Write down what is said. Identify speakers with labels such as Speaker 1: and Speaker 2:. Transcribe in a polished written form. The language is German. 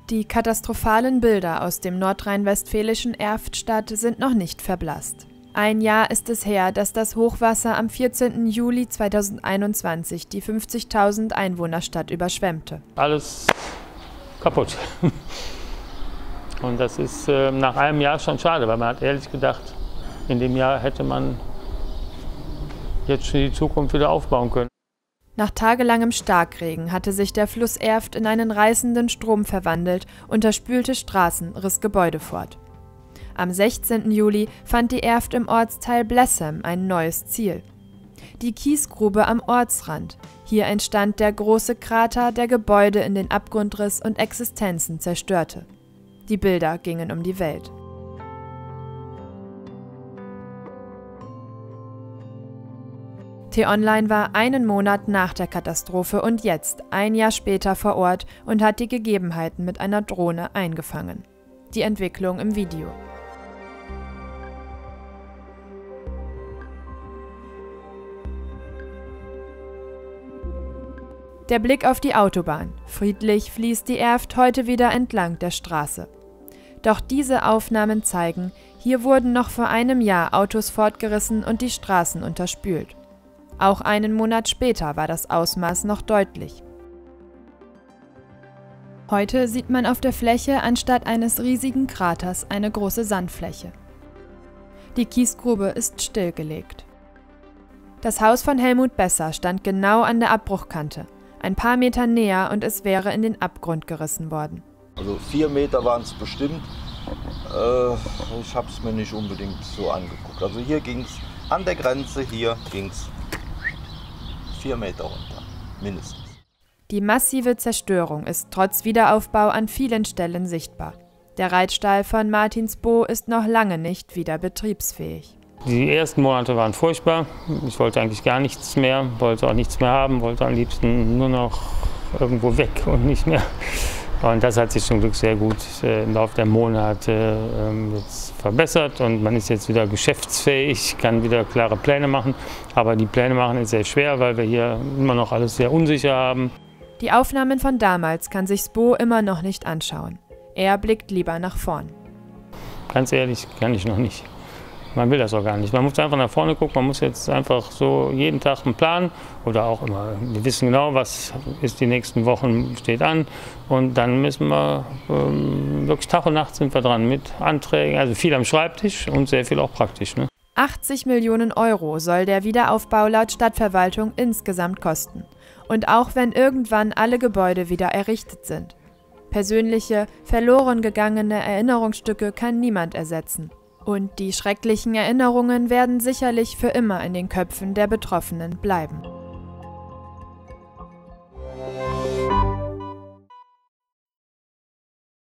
Speaker 1: Die katastrophalen Bilder aus dem nordrhein-westfälischen Erftstadt sind noch nicht verblasst. Ein Jahr ist es her, dass das Hochwasser am 14. Juli 2021 die 50.000 Einwohnerstadt überschwemmte.
Speaker 2: Alles kaputt. Und das ist nach einem Jahr schon schade, weil man hat ehrlich gedacht, in dem Jahr hätte man jetzt für die Zukunft wieder aufbauen können.
Speaker 1: Nach tagelangem Starkregen hatte sich der Fluss Erft in einen reißenden Strom verwandelt, unterspülte Straßen, riss Gebäude fort. Am 16. Juli fand die Erft im Ortsteil Blessem ein neues Ziel. Die Kiesgrube am Ortsrand. Hier entstand der große Krater, der Gebäude in den Abgrund riss und Existenzen zerstörte. Die Bilder gingen um die Welt. T-Online war einen Monat nach der Katastrophe und jetzt, ein Jahr später, vor Ort und hat die Gegebenheiten mit einer Drohne eingefangen. Die Entwicklung im Video. Der Blick auf die Autobahn. Friedlich fließt die Erft heute wieder entlang der Straße. Doch diese Aufnahmen zeigen, hier wurden noch vor einem Jahr Autos fortgerissen und die Straßen unterspült. Auch einen Monat später war das Ausmaß noch deutlich. Heute sieht man auf der Fläche anstatt eines riesigen Kraters eine große Sandfläche. Die Kiesgrube ist stillgelegt. Das Haus von Helmut Besser stand genau an der Abbruchkante, ein paar Meter näher und es wäre in den Abgrund gerissen worden.
Speaker 3: Also 4 Meter waren es bestimmt. Ich habe es mir nicht unbedingt so angeguckt. Also hier ging es an der Grenze, hier ging es 4 Meter runter, mindestens.
Speaker 1: Die massive Zerstörung ist trotz Wiederaufbau an vielen Stellen sichtbar. Der Reitstall von Martinsbo ist noch lange nicht wieder betriebsfähig.
Speaker 2: Die ersten Monate waren furchtbar. Ich wollte eigentlich gar nichts mehr, wollte auch nichts mehr haben, wollte am liebsten nur noch irgendwo weg und nicht mehr. Und das hat sich zum Glück sehr gut im Laufe der Monate jetzt verbessert und man ist jetzt wieder geschäftsfähig, kann wieder klare Pläne machen. Aber die Pläne machen ist sehr schwer, weil wir hier immer noch alles sehr unsicher haben.
Speaker 1: Die Aufnahmen von damals kann sich Sbo immer noch nicht anschauen. Er blickt lieber nach vorn.
Speaker 2: Ganz ehrlich, kann ich noch nicht. Man will das auch gar nicht. Man muss einfach nach vorne gucken, man muss jetzt einfach so jeden Tag einen Plan oder auch immer, wir wissen genau, was ist die nächsten Wochen, steht an und dann müssen wir, wirklich Tag und Nacht sind wir dran mit Anträgen, also viel am Schreibtisch und sehr viel auch praktisch. Ne?
Speaker 1: 80 Millionen Euro soll der Wiederaufbau laut Stadtverwaltung insgesamt kosten. Und auch wenn irgendwann alle Gebäude wieder errichtet sind. Persönliche, verloren gegangene Erinnerungsstücke kann niemand ersetzen. Und die schrecklichen Erinnerungen werden sicherlich für immer in den Köpfen der Betroffenen bleiben.